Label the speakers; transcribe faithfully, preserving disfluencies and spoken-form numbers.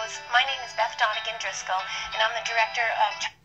Speaker 1: My name is Beth Donegan Driscoll, and I'm the Director of